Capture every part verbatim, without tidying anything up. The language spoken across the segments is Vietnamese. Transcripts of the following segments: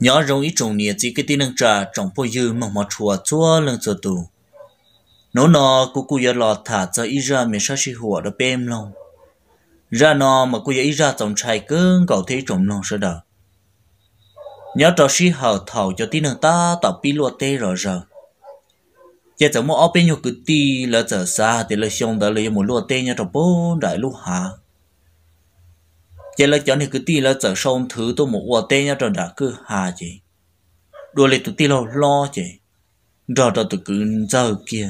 nhỏ rong ít trồng nia chỉ cái tin năng trà trồng po dư mà mà chùa chúa lần giờ tù nó nó cô cô giờ lọt thả cho ít ra mình sao xí hùa đó bem lòng ra nó mà cô giờ ít ra trồng trái cứng cậu thấy trồng lòng sao đó nhớ cho xí hở thầu cho tin năng ta tập pi lúa tê rồi rồi giờ chẳng mua ở bên nhau cứ ti là giờ xa thì là xong đó là một lúa tê nhớ cho bốn đại lúa hạ giờ là cho nên cứ ti là giờ xong thứ tôi một lúa tê nhớ cho đã cứ hạ gì đua lên tụi ti lo lo chứ rồi rồi tụi cứ giờ kia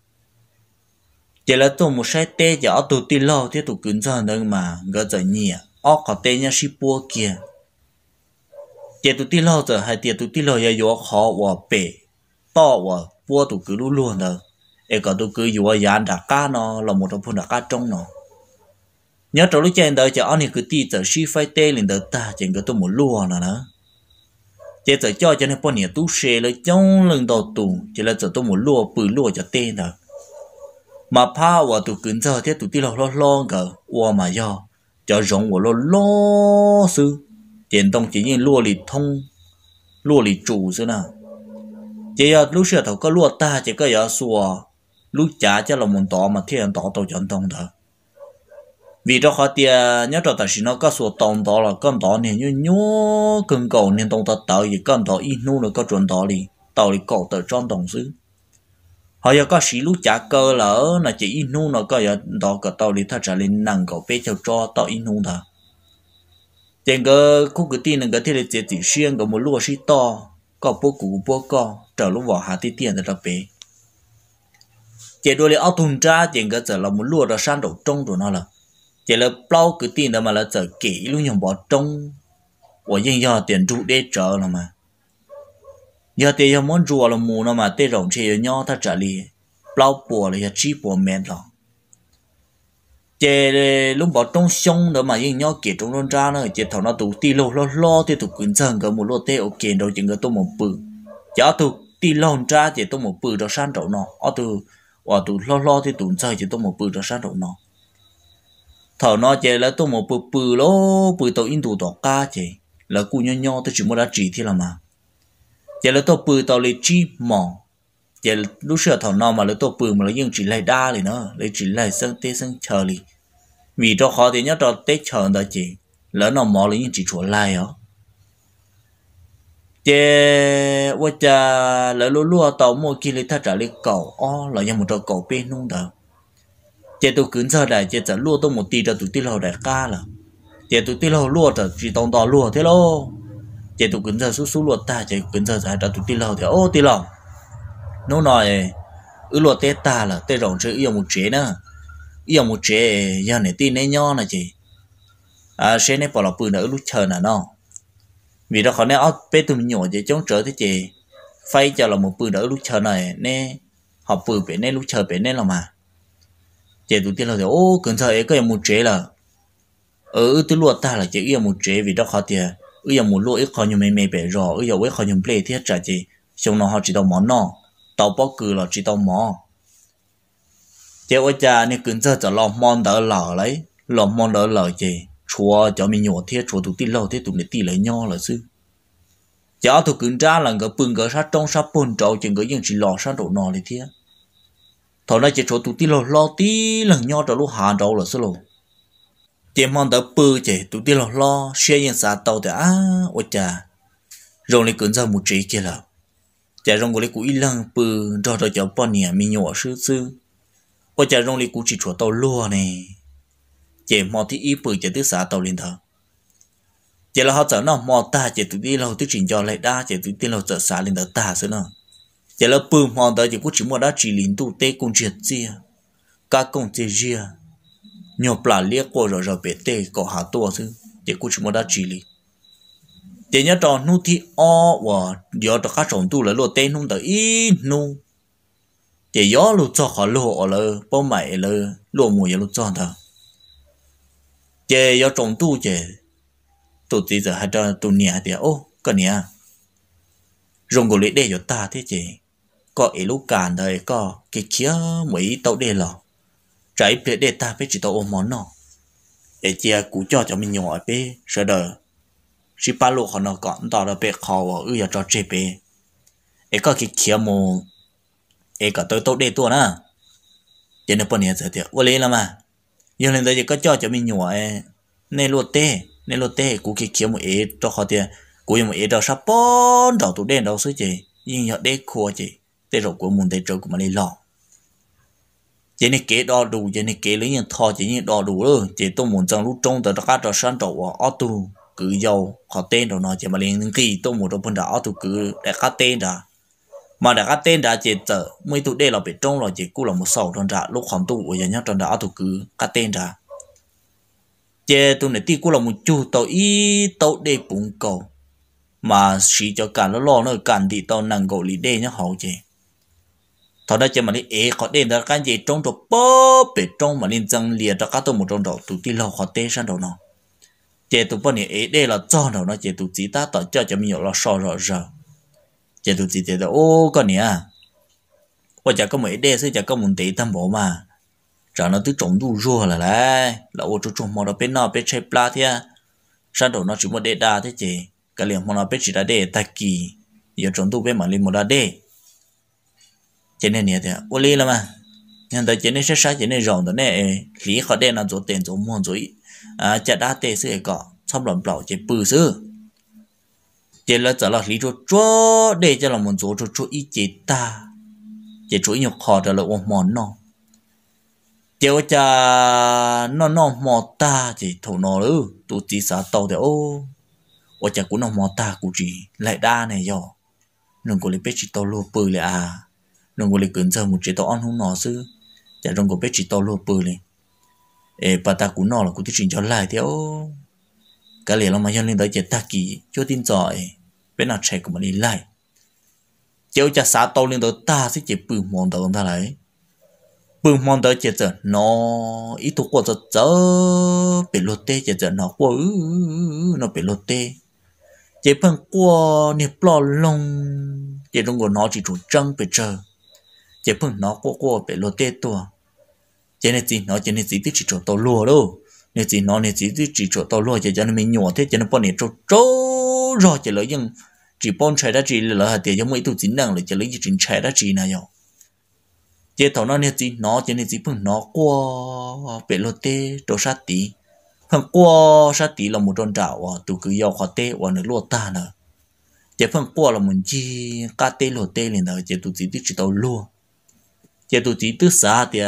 giờ là tôi một sai tê giờ tụi ti lo thế tụi cứ giờ nữa mà gỡ giờ nhỉ ở có tê nhá ship bua kia giờ tụi ti lo giờ hai tiền tụi ti lo giờ vô khó và bể to và bua tụi cứ luôn luôn rồi em có tụi cứ vô dàn đặt cá nó là một trong phần đặt cá trong nó nhớ trong lúc trên đời giờ anh cứ ti giờ ship phải tê lên đời ta chỉ có tôi một lúa nữa nữa giờ giờ cho cho nên bọn nhà tu sửa lấy trong lần đầu tù chỉ là giờ tôi một lúa bự lúa cho tên rồi mà pha vào tụ cứng giờ thế tụ ti lo lo lo cả qua mà do cho giống của lo lo sư tiền tông chỉ như lúa lì thông lúa lì chủ sư nào chỉ là lúc xưa thầu có lúa ta chỉ có giờ xua lúc trả cho là một tỏ mà thiên tỏ tàu chọn tông thôi vì đó họ tiền nhớ cho ta chỉ nó có số tông đó là con tỏ này như nhớ cần cầu nên tông ta tạo gì con tỏ ít nu nữa có chuẩn tỏ đi tàu đi cầu tờ tròn tông sư họ giờ có sĩ lúc trả cơ lỡ là chỉ in nu nó có giờ đó có tàu đi thật ra lên năng cầu bé cho cho tàu in nu thôi tiền cơ khu cái tiền cái thế là chỉ chỉ xuyên có một lúa xí to có bố cụ bố co trở lúc vào hạ tí tiền là bé chỉ đôi là áo thun ra tiền cơ giờ là một lúa đó sang đầu trong rồi nó là chỉ là bao cái tiền đó mà là giờ kỹ luôn nhung bỏ trong của dân do tiền trụ để trở là mà giờ thì giờ muốn rùa là mù nó mà tê rộng chỉ nhau ta trả li bao bùa là chỉ bùa mền rồi chỉ lúc bỏ trong sông đó mà dân nhau kể trong non ra nữa chỉ thằng nó tụ ti lô lo lo thì tụ cứng chân cái một lô tê ok đâu chỉ cái tôi một bự chả tụ ti lon ra chỉ tôi một bự đó san đầu nó ở tụ ở tụ lo lo thì tụ chơi chỉ tôi một bự đó san đầu nó thằng nó chỉ là tôi một bự bự lô bự tàu in tụ tỏ ca chỉ là cu nhau nhau tôi chỉ muốn đã chỉ thì là mà giờ là tôi bự tàu lấy chi mỏ giờ lúc xưa thằng nào mà lấy tôi bự mà lấy những chỉ lấy đa thì nó lấy chỉ lấy sân tê sân chờ đi vì cho họ thì nhớ cho tết chờ đó chị lỡ nào mỏ lấy những chỉ chuột lại đó giờ bây giờ lỡ lúa lúa tàu mua kia lấy thắt trả lấy cầu ó là như một trò cầu bên luôn đó giờ tôi cứ giờ này giờ giờ lúa tôi một tí cho tụi tí lâu đại ca là giờ tụi tí lâu lúa giờ chỉ tông tàu lúa thế lô giờ tụi cứ giờ số số lúa ta giờ cứ giờ giờ tụi tí lâu thì ô tí lâu nó nói ứ lúa tết ta là tết rộng chứ yêu một chế nữa yêu một chế giờ này tin này nho là chị à sẽ này bỏ lọc bự nữa lúc chờ là nó vì đó họ nói ớt bé tụi mình nhỏ vậy chống trở thế chị phay cho là một bự nữa lúc chờ này nè họ bự bé nè lúc chờ bé nè là mà chị tụi tiên là thì ô cần thời ấy có một chế là ở tứ lúa ta là chỉ yêu một chế vì đó họ thì yêu một lúa ít khó nhiều mấy mấy bé rồi yêu ít khó nhiều plei thiết trả chị xong nó họ chỉ tao món nó tao bó cừ là chỉ tao mỏ chị ơi cha nên cần giờ cho lòng món đỡ lở lấy lòng món đỡ lở chị chùa cho mình nhỏ thiết chùa tụi tin lâu thế tụi này tì lấy nho là sư cháu tụi cứ ra là cái bưng cái sát trong sát bồn trâu chừng cái những chỉ lò sát đổ nò này thế thôi nói chị chùa tụi tin lâu lo tí lần nho cho lúc hà trâu là sư lộ chị mong đỡ bự chị tụi tin lâu lo xe những xã tàu thì á ôi cha rồi lại cứ giờ một trí kia là chả rong cái cú ít lần bự cho cho cháu bọn nhà mình nhỏ sư sư ôi chả rong lại cú chỉ chùa tàu lúa này chị mò thì ít bự chỉ tới xã tàu lên thở chị là họ chở nó mò ta chị tụi đi lâu tới trình cho lại đa chị tụi đi lâu chở xã lên thở ta xứ nào chị là bự mò tới chị cũng chỉ mua đá chỉ lính tụ tê cùng triệt chia các công chế ria nhiều bà liếc qua rồi rồi bể tê có hạ tua xứ chị cũng chỉ mua đá chỉ lính chị nhớ tròn nu thì o và giờ cho các trồng tu là lúa tên không tới ít nu chị gió lúa cho họ lúa là bao mày là lúa mùa giờ lúa cho thà chị giờ trồng tu chị tụi chị giờ hay cho tụi nhà thì ô cái nhà dùng cái lấy để cho ta thế chị có ấy lúc càn đời có cái kia mấy tàu để lò trái để để ta phải chỉ tàu ôm món nọ để chia cú cho cho mình nhỏ bé sợ đời chỉ ba lô họ nó còn tao là bé khó và ư cho chế bé ấy có cái kia mù ấy có tới tốt đây tua nè cho nên bọn này giờ thì vô lý lắm mà giờ lên đây có cho cho mình nhỏ nên lột tê nên lột tê cú cái kia mù ấy cho họ thì cú mù ấy đó sắp bón đầu tụ đen đầu suy chị nhưng nhớ để khua chị để rồi của muốn để trâu của mình lọ chỉ nên kế đo đủ chỉ nên kế lấy những thò chỉ nên đo đủ rồi chỉ tôi muốn trong lúc trong từ các trò sáng trâu ở auto cứ giàu họ tên rồi nó chỉ mà liền kỳ tôi muốn trong phần đó auto cứ để các tên đó mà để các tên đã chỉ chờ mấy tụ đây là bị trong rồi chỉ cũng là một sầu trong đó lúc khoảng tụ ở nhà trong đó auto cứ các tên đó chỉ tôi này tí cũng là một chú tàu y tàu để bùng cầu mà chỉ cho cả nó lo nó cả thì tàu năng gỗ lý đây nhá hậu chứ thọ đó chỉ mà đi ế có đến đó cái gì trong đó bóp bị trong mà lên răng liệt đó các tôi một trong đó tụi tí lo khó tê sang đầu nó chỉ tụi bọn này ế đây là cho đầu nó chỉ tụi chỉ ta tạo cho cho mình hiểu là so rõ rồi chỉ tụi chỉ là ô con này à hoặc chả có mấy đây sẽ chả có một tí tâm bộ mà cho nó cứ trồng đủ rùa là lại là ô trồng trồng mà nó bên nào bên chơi pla thế sang đầu nó chỉ một để đa thế chứ cái liền mà nó bên chỉ là để ta kỳ giờ trồng đủ bên mà lên một là để cho nên nè thì ô lý lắm mà nhưng tới cho nên sẽ sai cho nên rộng đó nè lý họ đen là chỗ tiền chỗ mua rồi à chả đá tê sẽ có xong lòng bảo chỉ bự sư chỉ là trở là lý chỗ chỗ để cho là một chỗ chỗ chỗ ý chỉ ta chỉ chỗ nhục họ đó là một món nó chỉ cha nó nó mò ta chỉ thầu nó nữa tụi chỉ xả tàu thì ô ô cha cũng nó mò ta cũng chỉ lại đa này rồi đừng có lấy biết chỉ tàu lô bự lại à đừng có lấy cứng giờ một chế tàu ăn không nó sư chả đừng có biết chỉ tàu lô bự này ê bà ta cũng nó là cũng tiến cho lại theo cái liền là mà nhân lên tới chế ta kỳ cho tin giỏi bên nào chạy của mình đi lại chéo cha xả tàu lên tới ta sẽ chỉ bự mòn tàu ta lại bự mòn tới chế giờ nó ít thuộc qua giờ giờ bị lột tê chế giờ nó qua nó bị lột tê chế phần qua nè plò lông chế trong của nó chỉ chủ trăng bị chờ chế phần nó qua qua bị lột tê tua chế này gì nó chế này gì tức chỉ chỗ tàu lúa đâu này gì nó này gì tức chỉ chỗ tàu lúa chế cho nên mình nhỏ thế cho nên bọn này trâu trâu rồi chế lấy nhưng chỉ bọn trái đã chỉ là hạt tiền cho mấy tụ chính năng là chế lấy chỉ trái đã chỉ này rồi chế thầu nó này gì nó chế này gì phần nó qua bị lột tê trâu sát tí phần qua sát tí là một con trào tụ cứ giàu khó tê và nước lúa ta nữa chế phần qua là một chi cá tê lúa tê liền đó chế tụ chỉ tức chỉ tàu lúa chế tụ chỉ tức xa thì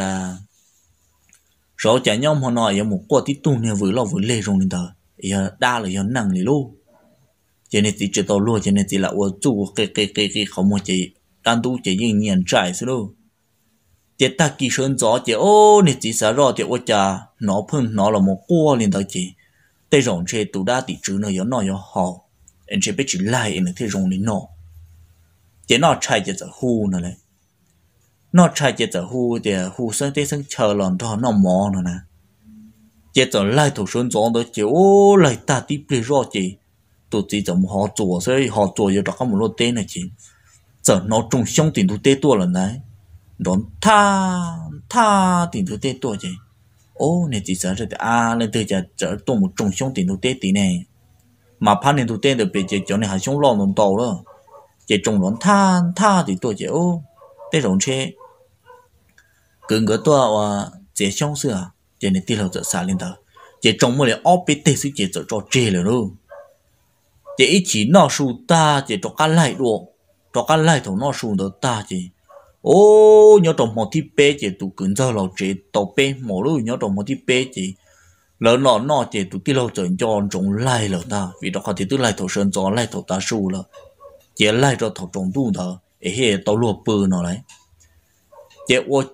số chả nhau mà nói ở một qua tí tu này vừa lo vừa lê rồi nên đó giờ đa là giờ nặng liền luôn cho nên chỉ tàu lúa cho nên chỉ là ô chu cái cái cái cái không một chỉ单独chỉ những nhận trái xí luôn chế ta kỳ sơn gió chế ô này chỉ xả rõ chế ô cha nó phun nó là một qua liền đó chỉ đây rộng chế tụ đa tỷ chữ nó có nó có họ anh chế biết chỉ lại anh thấy rộng đến nó chế nó chạy chế giờ hu nữa này nó chạy chế giờ hu thì hu sơn tê sơn chờ lần đó nó mò nữa nè chế giờ lại thủ sơn gió đó chế ô lại ta tí bê rõ chế tụ chỉ giờ họ chùa所以họ chùa giờ đó có một lô tên này chỉ giờ nó trùng xong tiền tụ tê tua lần đấy đón tha tha tiền tụ tê tua chứ ô này chỉ sợ rồi à lên từ giờ trở tua một trùng xong tiền tụ tê tí này mà pan tiền tụ tê được bị chế chỗ này hay xong lo nó tàu đó chế trùng đón tha tha thì tua chứ ô tê rộng chế cứ ngỡ tua và chế xong xưa chế này tiêu giờ xả lên đó chế trùng mới là ốp bị tê sự chế cho chế rồi luôn chế ít chỉ nó sưu ta chế cho cá lại đồ cho cá lại thầu nó sưu đó ta chế ô nhớ trong một thiết bé chế tụ cứng giờ là chế tàu bé mỏ luôn nhớ trong một thiết bé chế lớn nó nó chế tụ tiêu giờ cho trồng lại là ta vì đó có thể tụ lại thầu sơn cho lại thầu ta sưu là chế lại cho thầu trồng tu đó ấy hệ tàu lúa bự nó đấy chế ô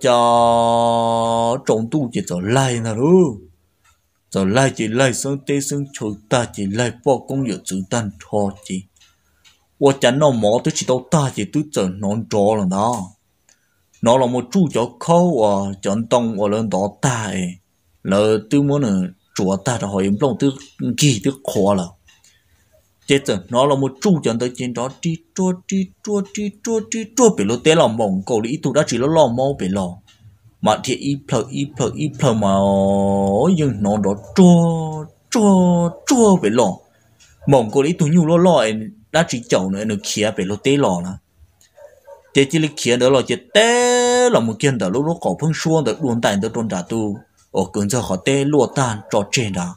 cho trồng tu chế cho lại là luôn giờ lại chỉ lại sang tê sang chơi ta chỉ lại bỏ công việc chữ tan cho chỉ, 我真係冇都知道大姐都真難做了呢，那了我煮咗口啊，真當我兩到大誒，了都冇能做大的可以弄都幾都khó了，接着那了我煮真的見到啲做啲做啲做啲做俾了啲老蒙狗哩，都đã chỉ là老貓俾了。mà thì ít phở ít phở ít phở mà nhưng nó đó chua chua chua vậy lò mong cô đi tụi nhiều lo lo đã chỉ chậu nữa nó kia về lo té lò là chỉ chỉ lấy kia đó là chỉ té là một kiện đó lúc lúc có phong xuân đó đuôn tài đó đuôn trả tu ở cơn giờ họ té lúa tan trò trên đó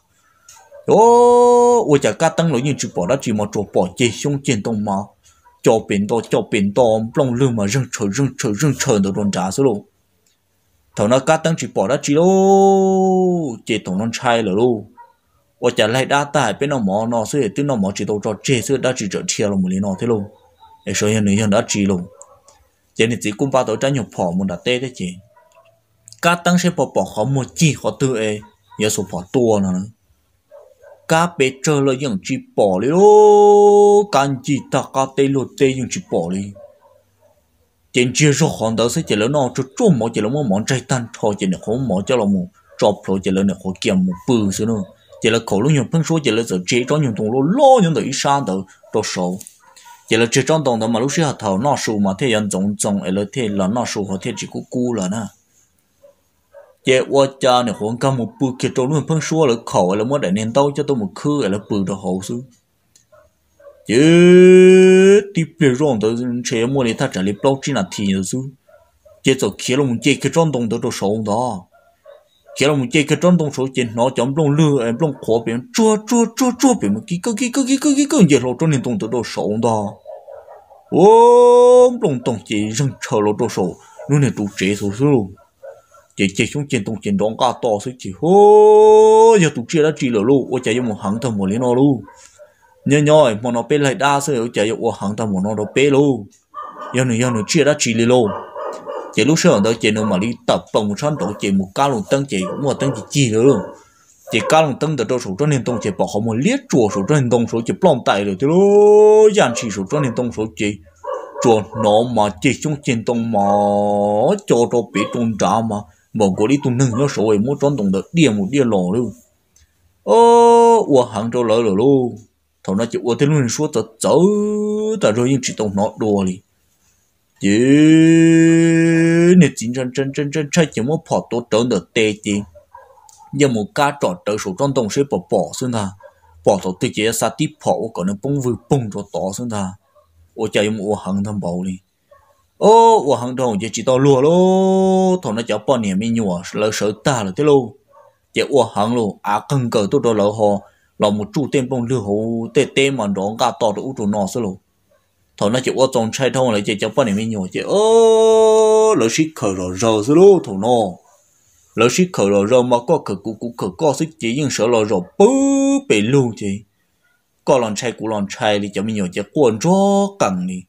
ô ôi chả cá tăng lối như chụp bỏ đó chỉ một chỗ bỏ chỉ xuống trên tông mà cho biển to cho biển to plong lưng mà rừng trời rừng trời rừng trời đó đuôn trả số luôn thằng nó cá tăng chỉ bỏ đó chỉ lô chỉ thằng nó trai rồi luôn ôi chả lại đa tài bên nó mỏ nó xưa từ nó mỏ chỉ đâu cho chế xưa đã chỉ trở chia rồi một lý nó thế luôn để số hiện hiện đã chỉ luôn chỉ nên chỉ cũng bao tuổi trái nhục phò một đặt tê đấy chị cá tăng sẽ bỏ bỏ khó một chi khó tư ấy nhớ số phò tua nữa cá bé chơi là những chỉ bỏ đi ô can chỉ ta cá tê lột tê những chỉ bỏ đi trên chia số hòn đó sẽ chỉ là nó cho trộm một chỉ là một món trái tan thôi chỉ là không món cho là một chọc rồi chỉ là nó kiếm một bự xíu nữa chỉ là khẩu lúc nhiều phân số chỉ là giờ chế cho nhiều thùng lô lô những đời sang đó đồ số chỉ là chế trong đồng đó mà lúc xưa thầu nó sù mà thế nhân giống giống ấy là thế là nó sù họ thế chỉ có cú là nè chỉ qua cha này họ cầm một bự kia trong luôn phân số là khẩu ấy là muốn để nên tao cho tôi một khư ấy là bự đồ hậu xứ chứ tiếp về rồi đó chế mua để ta trả lại bao chỉ là thì rồi xứ chỉ cho kia là một chế cái trong đồng đó đồ số đó khi là một chơi cái tròn đông số trên nó chấm lông lừa em lông khó biển chua chua chua chua biển một cái cái cái cái cái cái cái cái gì lỗ trong nền đông tự đồ sầu đó ôm lông đông chỉ rừng chờ lỗ đồ sầu nó này tụ chế số số chỉ chỉ xuống trên đông trên đón cá to số chỉ ô giờ tụ chế đã chỉ lỗ luôn ôi chạy một hàng thầm một lý nó luôn nhớ nhoi mà nó bê lại đa số chạy một hàng thầm một nó đó bê luôn giờ này giờ này chia đã chỉ luôn chỉ lúc sau đó chỉ nó mà đi tập bằng một trăm độ chỉ một cao lồng tăng chỉ một tăng chỉ chi nữa luôn chỉ cao lồng tăng từ đâu số cho nên tông chỉ bỏ họ một liếc chùa số cho nên tông số chỉ plong tay rồi thì nó dàn chỉ số cho nên tông số chỉ chùa nó mà chỉ trong trên tông mà cho cho bị tông trả mà mà có đi tông nâng nó số ấy muốn trốn tông được điên một điên lò luôn ô ủa hàng cho lỡ rồi luôn thằng nó chỉ ủa thế luôn số tớ tớ tại rồi nhưng chỉ tông nó đùa đi chứ nếu chính chân chân chân chân chân chỉ một phật tốt trơn được tê chứ nhưng một cá trọt tới số trong đồng sẽ bỏ bỏ xuống ta bỏ tổ tự chế sa tiếp phở còn nó bung vừa bung cho tỏ xuống ta ô chạy một hàng thằng bảo đi ô ô hàng thằng chỉ chỉ tao lùa lô thằng nó cháu bao nhiêu mấy nhua lỡ sợ ta là thế lô chỉ ô hàng lô à cần cờ tôi đó lỡ họ là một chủ tên bông lừa hồ tê tê mà đó cá to được u nó số lô thằng nó chỉ qua trong trái thông lại chỉ cho bao nhiêu mấy nhồi chỉ ơ lỡ xí khởi rồi rồi xí lô thằng nó lỡ xí khởi rồi rồi mà có khởi cú cú khởi có xí chỉ nhưng sợ rồi rồi bứ bị luôn chứ có lần trái cú lần trái thì cho mấy nhồi chỉ quần cho cẳng đi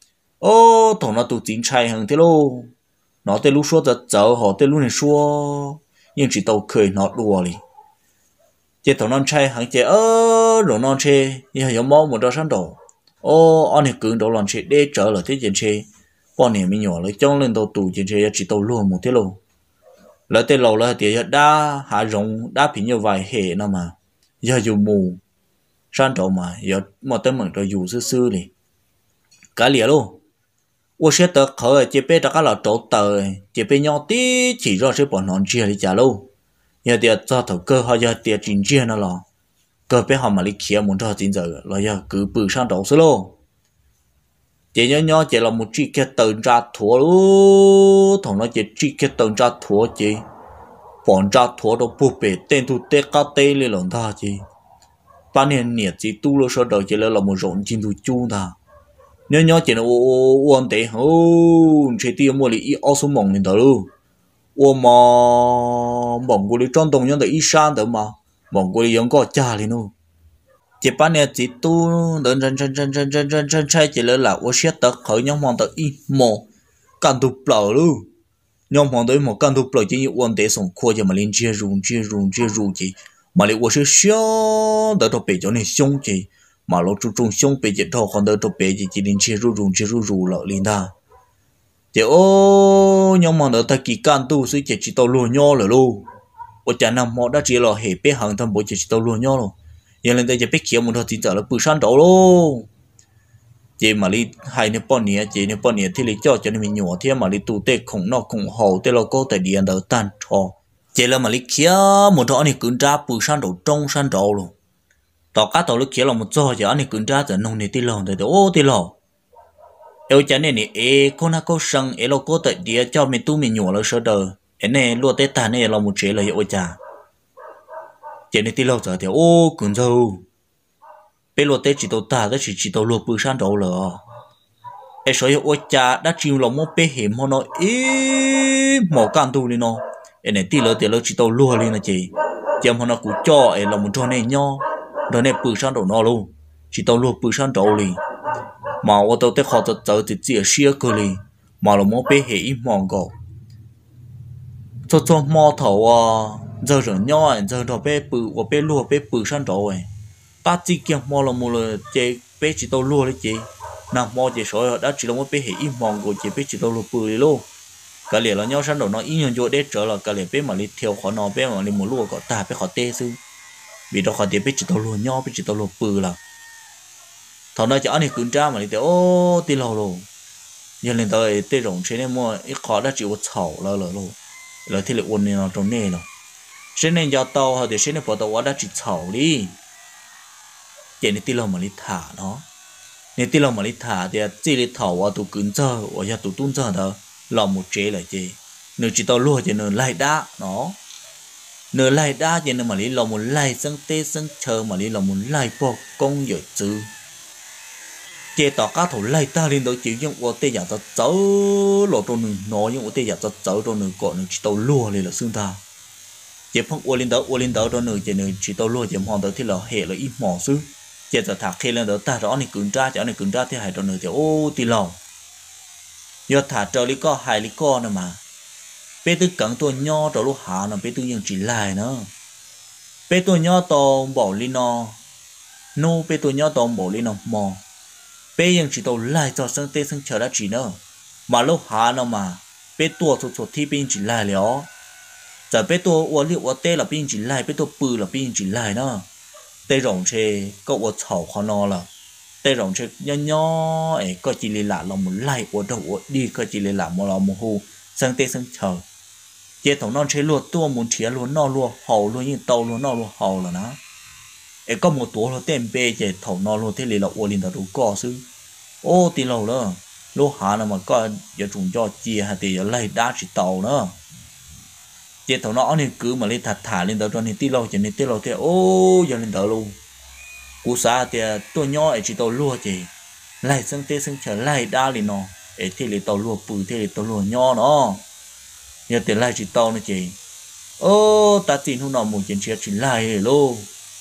ô thằng nó tụt chính trái hàng thế lô nó tên lúc số giờ giờ họ tên lúc này số nhưng chỉ tàu khởi nó đùa đi chỉ thằng nó trái hàng chỉ ơ rồi nó trái nhưng mà mong một đôi sáng đầu ô anh ấy cứ đầu lần chơi để trở lại thế chuyện chơi bao nhiêu mình nhỏ lấy trong lên đầu tủ chuyện chơi chỉ tàu luôn một thế luôn lấy tên lâu là thì đã hạ rộng đã bị nhiều vài hệ nào mà giờ dù mù san đầu mà giờ mà tới mình rồi dù sư sư đi cả lìa luôn tôi sẽ tự khởi chỉ biết tất cả là chỗ tờ chỉ biết nhau tí chỉ ra sẽ bọn nó chia đi trả luôn giờ thì cho thầu cơ họ giờ thì chính chia nó là cơ bé họ mà đi kia muốn cho chính giờ là giờ cứ bự sang đầu số lô chỉ nhớ nhớ chỉ là một chiếc cái tường ra thua luôn thằng nó chỉ chiếc cái tường ra thua chỉ bọn ra thua đâu bù bể tên tu tê cao tê lên lòng ta chỉ ban年nhiệt chỉ tu lo sau đầu chỉ là là một rộn chim tu chu ta nhớ nhớ chỉ là uốn tê hô chỉ tiêu mua li ở số mỏng lên đó luôn uốn mà mỏng của li trong đồng nhân là ít sang đó mà mong cô đi giống có cha liền luôn chỉ ban này chỉ tu đơn chân chân chân chân chân chân chân chân chỉ là là tôi sẽ tập khởi nhóm hoàng tới ít mò can tu bờ luôn nhóm hoàng tới một can tu bờ chỉ như vấn đề sống khoa cho mà lên chia rung chia rung chia rung chỉ mà lại tôi sẽ xóa đỡ cho bé cho nên xong chỉ mà lo chú trung xong bé chỉ thọ còn đỡ cho bé chỉ chỉ lên chia rung rung chia rung rung lợ lên ta chỉ ô nhóm hoàng tới ta kỳ can tu sẽ chỉ chỉ tao luôn nhau rồi luôn我讲那么大只了，黑白行他不就是都乱nhau了，原来在这边看我们只找了不上道咯。这嘛哩还那半年，这那半年ที่里叫叫你们鸟天嘛哩都得空那空好，得了高在地的单错，这了嘛哩看我们这你跟着不上道中上道了， tao cá tao lúc kia là một chỗ giờ anh ấy cứng ra giờ nông này tì lò rồi ô tì lò eo chả nên nè ê con ha có săng ê lo có tại địa cho mình tu mình nhỏ là sơ đời ê này lúa tết ta này là một chế là eo chả chế này tì lò giờ thì ô cứng đâu bây lúa tết chỉ tao ta đó chỉ chỉ tao lúa bự sang đầu lờ ê所以eo chả đã chịu lòng một bé hiểm họ nói ê mỏ can tu đi nó ê này tì lò tì lò chỉ tao lúa lên là chị chị em họ nó cũng cho ê là một chỗ này nho đó này bự sang đầu nó luôn chỉ tao lúa bự sang đầu liền mà ô tô tới họ tới tới thì chỉ xia cơ li mà là mỗi bé hệ mòn gò cho cho mò thầu à giờ rồi nhỏ giờ đó bé bự và bé lúa bé bự sang rồi ta chỉ kia mò là một là chế bé chỉ tao lúa đấy chị nào mò chế sỏi đã chỉ là mỗi bé hệ mòn gò chế bé chỉ tao lúa bự luôn cái liền là nhau sang rồi nó ý nhân cho để trở là cái liền bé mà đi theo họ nó bé mà đi một lúa có ta bé họ tê sư vì đó họ thì bé chỉ tao lúa nhỏ bé chỉ tao lúa bự là thằng nó cho anh ấy cứng ra mà đi tới ô tì lâu luôn giờ lên tới tê rồng trên này mua ít khó đã chịu chảo là là luôn là thì lại ôn này nó trong này rồi trên này giờ tàu hoặc thì trên này bỏ tàu đã chịu chảo đi vậy này tì lâu mà đi thả nó này tì lâu mà đi thả thì chỉ đi thảo và tụ cứng giờ và giờ tụ tung giờ đó là một chế là gì nếu chỉ tàu lúa thì nó lại đá nó nếu lại đá thì nó mà đi là một lại sang tê sang chờ mà đi là một lại bỏ công giờ chứ chế tao cá thổ lai ta lên đó chịu những ô tê giả tao chớ lộ trong nửa nói những ô tê giả tao chớ trong nửa cọ nửa chỉ tao lùa lên là xương ta chế phong ô lên đó ô lên đó trong nửa chế nửa chỉ tao lùa chế hoàn đó thì là hệ là ít mỏ xứ chế tao thả khi lên đó ta đó này cứng ra cho này cứng ra thì hai trong nửa thì ô tì lòng giờ thả trở lý co hai lý co nữa mà bé tư cẳng tôi nho trở lúc hạ nó bé tư nhưng chỉ lại nữa bé tôi nho tao bỏ lên nó nô bé tôi nho tao bỏ lên nó mò béยังchỉ tàu lại cho sang tê sang chờ đã chỉ nữa mà lúc hà nó mà bé tua số số thi bên chỉ lại léo giờ bé tua uốn liệu uốn tê là bên chỉ lại bé tua bự là bên chỉ lại nữa tê rồng chê có uốn chảo khó nó là tê rồng chê nhỏ nhỏ ấy có chỉ lì lạ lòng một lại uốn đầu uốn đi có chỉ lì lạ một lòng một hồ sang tê sang chờ chế thằng non chê luôn tua muốn chia luôn nó luôn hậu luôn như tàu luôn nó luôn hậu là nó ấy có một tổ là tên bê chế thầu nó luôn thế là uốn lên đầu cò xứ ô tì lâu đó lúc hạ nào mà có giờ trùng cho chia hay thì giờ lấy đá chỉ tàu nữa chế thầu nó nên cứ mà lên thả thả lên đầu cho nên tì lâu cho nên tì lâu thì ô giờ lên đầu luôn cú sa thì tôi nhỏ ấy chỉ tàu lúa chỉ lấy sang tê sang chờ lấy đá lên nó ấy thì là tàu lúa bự thì là tàu lúa nhỏ nó giờ thì lấy chỉ tàu nữa chỉ ô ta tin hôm nào muốn chuyện chia chỉ lấy luôn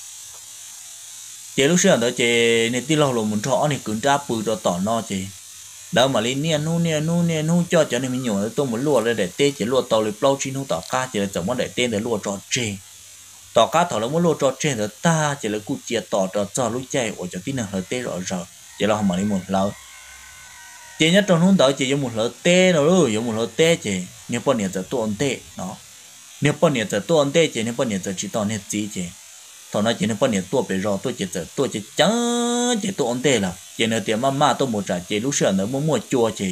chế lúc xưa đó chế nên tí lâu rồi muốn cho này cứng ra bự cho tỏ no chế đâu mà lên nia nu nia nu nia nu cho cho nên mình nhổ tôi muốn lùa để tê chế lùa tàu lấy bao chín không tỏ cá chế là chẳng muốn để tên để lùa cho chế tỏ cá thỏ là muốn lùa cho chế rồi ta chế là cụ chia tỏ cho cho lúc chạy ở cho tí nào hơi tê rõ rồi chế là không mà đi một lâu chế nhất trong hôm đó chế dùng một lỡ tê rồi dùng một lỡ tê chế nếu bao nhiêu giờ tôi ăn tê nó nếu bao nhiêu giờ tôi ăn tê chế nếu bao nhiêu giờ chỉ tao nên gì chế thằng nó chỉ nên bao nhiêu tuổi bây giờ tôi chỉ giờ tôi chỉ chẳng chỉ tôi ổn định là chỉ nên tiền mà mà tôi một trả chỉ lúc xưa nữa muốn mua chua chỉ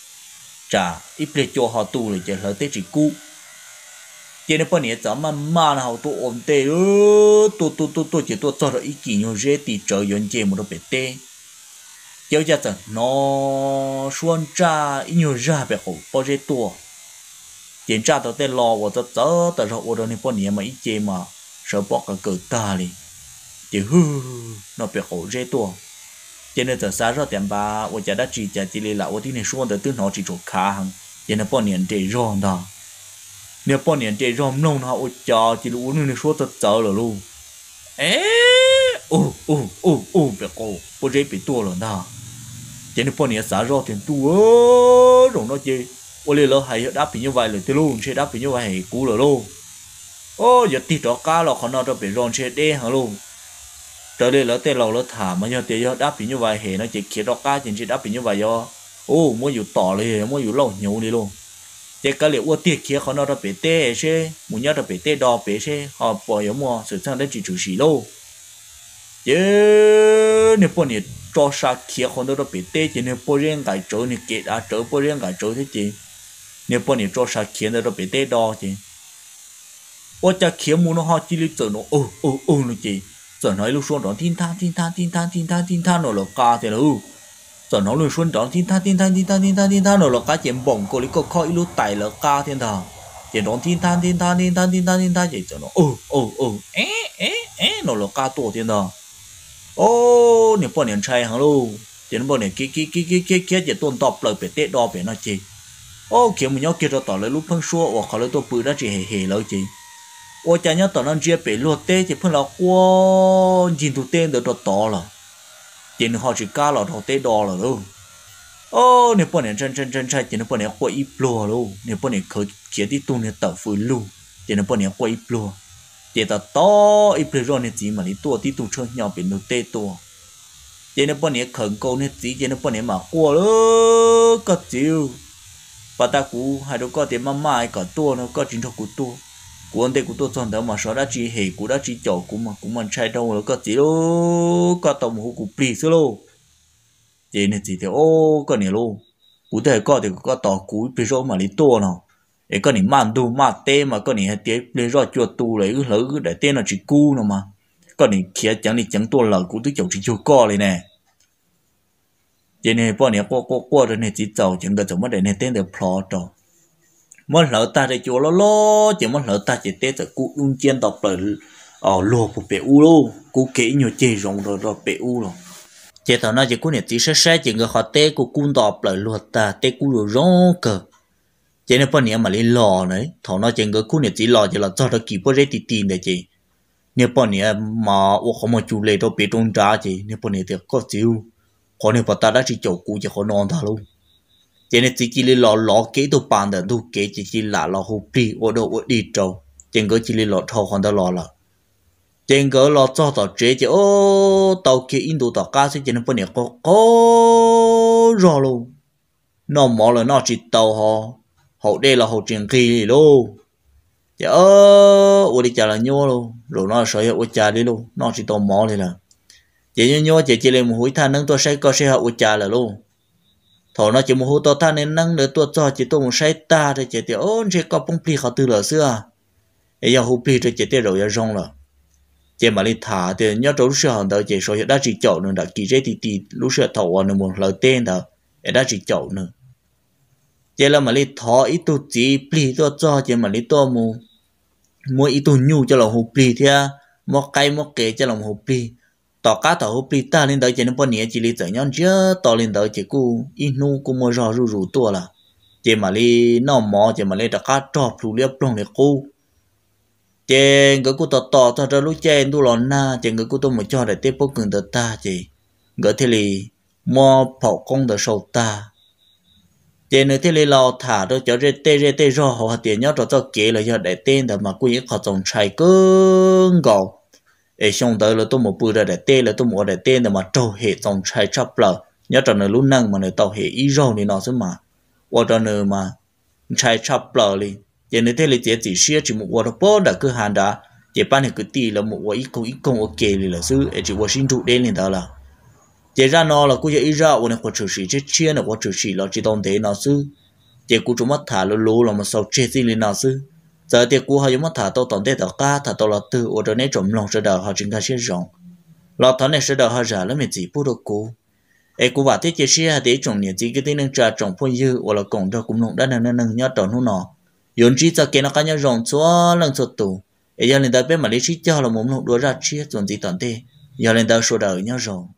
trả ít để chua họ tu rồi chỉ là tết chỉ cũ chỉ nên bao nhiêu giờ mà mà là họ tôi ổn định tôi tôi tôi tôi chỉ tôi cho được ý kiến nhiều dễ thì trở yên chỉ một đôi bể tê giờ giờ giờ nó xuân trả ít nhiều ra bể hồ bao nhiêu tuổi tiền trả tôi tên lo và tôi giờ tôi rồi ở đây bao nhiêu mà ít chỉ mà sợ bỏ cả cờ ta đi chỉ hư nó bị khổ dễ tua cho nên giờ sáng ra tiền ba tôi chỉ đã chỉ chỉ chỉ là tôi tin là số đời tư nó chỉ chỗ khá hàng cho nên bao nhiêu để rong đó nếu bao nhiêu để rong nông họ tôi cho chỉ là uống nên số thật sợ rồi luôn ế ô ô ô ô bị khổ bao dễ bị tua rồi đó cho nên bao nhiêu sáng ra tiền tua rồi nó chơi tôi lấy lỡ hay đáp bị như vậy rồi tôi luôn sẽ đáp bị như vậy cũ rồi luôn ô giờ tí đó cá là con nó đã bị rong chết đê hả luôn trở đây lỡ tê lầu lỡ thả mà giờ tê đáp bị như vậy hệ nó chỉ kia đó cá chỉ đáp bị như vậy do ô muốnอยู่ต่อเลยmuốnอยู่lâu nhiều đi luôn chỉ cái liệu uất tiệt kia con nó đã bị tê chứ muốn nhớ đã bị tê đỏ bị chứ họ bỏ giống mà sự sang đấy chỉ chủ sĩ luôn chứ nếu bao nhiêu cho sa kia con nó đã bị tê chỉ nếu bao nhiêu cái chỗ này kia đã chỗ bao nhiêu cái chỗ thế chứ nếu bao nhiêu cho sa kia nó đã bị tê đỏ chứ ô cha kia muốn nó họ chỉ lấy chỗ nó ô ô ô nó chỉ giờ nói lúc xuống đó tin than tin than tin than tin than tin than rồi là cá thì là giờ nó luôn xuống đó tin than tin than tin than tin than tin than rồi là cá chém bổng cô lấy có khói lúc tải là cá thiên thà chỉ đó tin than tin than tin than tin than tin than chỉ cho nó ô ô ô ế ế ế nó là cá tổ thiên thà ô nếu bọn niệm trai hàng luôn chỉ nó bọn niệm cái cái cái cái cái cái chỉ tuần tập lời về tết đo về nó chỉ ô kiểu mình nhớ kia cho tỏ lời lúc phân xua hoặc khỏi lời tôi bự đã chỉ hề hề lời chỉ ô cha nhớ tỏ nó chia về luôn tết chỉ phân là qua nhìn tụ tên được tỏ là chỉ họ chỉ cá là họ tết đo là luôn ô nếu bọn niệm chân chân chân trai chỉ nó bọn niệm qua ít lúa luôn nếu bọn niệm khởi kia đi tu niệm tàu phơi luôn chỉ nó bọn niệm qua ít lúa chỉ ta to ít bữa rồi nên chỉ mà đi tua tí tu chơi nhau bị nút tê tua chỉ nó bọn niệm khẩn cầu nên chỉ chỉ nó bọn niệm mà qua đó có chiều bà ta cú hai đứa có tiền mà mai cả tua nó có chính thức của tua của anh tê của tua chọn đó mà số đã chỉ hề của đã chỉ chậu của mà của mình trai đâu nó có chỉ đâu có tàu một của pli xưa luôn chỉ nên chỉ thì ô có này luôn của thầy có thì có tàu cú pli rồi mà đi tua nào để có này mang tu mang tê mà có này hay tiếc pli rồi chua tu lấy cái lỡ để tên là chỉ cu nào mà có này kia chẳng đi chẳng tua lỡ của tôi chậu chỉ chua co này nè chỉ nên bọn này qua qua qua rồi này chỉ chậu chẳng có chậu mất để này tên được plot rồi mất lỡ ta để chua lo lo chỉ mất lỡ ta chỉ tên là cụ ung chiên đọc lời ở lùa của bể u luôn cụ kỹ nhiều chê rồng rồi rồi bể u rồi chỉ thằng nó chỉ có này chỉ sẽ sẽ chỉ người họ tê của cung đọc lời lùa ta tê cụ rồi rong cờ chỉ nên bọn này mà lấy lò đấy thằng nó chỉ người cụ này chỉ lò chỉ là cho nó kịp với tí tí này chỉ nếu bọn này mà ô không mà chủ lấy đâu bể trong trà chỉ nếu bọn này thì có chịu còn nếu bọn ta đã chỉ chậu cụ chỉ họ non ta luôn chỉ nên chỉ chỉ lấy lò lò kế đồ bàn để đồ kế chỉ chỉ là lò hộp đi ô đâu ô đi trâu chỉ người chỉ lấy lò thâu còn ta lò là chỉ người lò cho tàu chế chỉ ô tàu kế in đồ tàu cá sẽ chỉ nên bọn này có có rồi luôn nó mỏ là nó chỉ tàu họ hậu đây là hậu truyền kỳ luôn chỉ ơ ô đi chả là nhô luôn rồi nó sợi ô chả đi luôn nó chỉ tàu mỏ này là chỉ nhô nhô chỉ chỉ lấy một húi than nâng tôi sẽ có sẽ hậu ô chả là luôn thổ nó chỉ một hú to than nên nâng nữa tôi cho chỉ tôi một say ta thì chỉ tiêu ôn chỉ có bông pli họ từ lỡ xưa ấy giờ hú pli thì chỉ tiêu rồi giờ rong rồi chỉ mà đi thả thì nhớ chỗ lúc xưa họ đợi chỉ số hiện đã chỉ chậu nữa đã kỳ chế thì thì lúc xưa thổ nữa một lời tên đó ấy đã chỉ chậu nữa chỉ là mà đi thọ ít tu chỉ pli tôi cho chỉ mà đi tôi mua mua ít tu nhu cho lòng hú pli thì mua cây mua kệ cho lòng hú pli tỏ cá tỏ hộp ta lên tới chỉ nên bọn nhẹ chỉ lý giải nhon chứ tỏ lên tới chỉ cu in nu cu mua rau rủ rủ tua là chỉ mà li nó mò chỉ mà li tỏ cá trọp rủ liếp trong để cu chỉ người cu tỏ tỏ tỏ ra lúc chơi tu lon na chỉ người cu tôi một cho để tiếp bốc cường tờ ta chỉ người thế li mua phổ công tờ sầu ta chỉ nơi thế li lao thả tôi cho rê tê rê tê rau họ tiền nhớ cho kế là cho để tên đó mà quy họ trồng trái cưng gạo ấy xong tới là tôi một bữa ra để tê là tôi một để tên mà trâu hệ dòng trái chắp lờ nhớ cho nơi lúc năng mà nơi tàu hệ ý rau này nó sẽ mà qua cho nơi mà trái chắp lờ đi giờ nơi thế là chỉ chỉ xia chỉ một qua đó bố đã cứ hàng đã chỉ ban thì cứ tì là một qua ít công ít công ok đi là sư ấy chỉ qua xin trụ đến liền đó là chỉ ra nó là cũng chỉ ý rau qua này qua trừ sĩ chết chia là qua trừ sĩ là chỉ tông thế nó sư chỉ cũng chúng mất thả lô lô là mà sau chết gì liền nó sư giờ thì cô họ giống như thả tàu tổng thể tàu cá thả tàu là từ ở đó này trộm lòng sẽ đào họ chính là sẽ rộng lọt thằng này sẽ đào họ giả là mình chỉ bút được cô ấy cô bảo thế chỉ sẽ để trồng nhiều gì cái tên năng trà trồng phong dư hoặc là cổng cho cũng nông đã nâng nâng nhớ trồng nó nọ yến chỉ cho cái nó cá nhau rộng xóa lần số tù ấy giờ lên tới bên mà lấy chỉ cho là muốn nông đua ra chia chuẩn gì tổng thể giờ lên tới số đời nhau rộng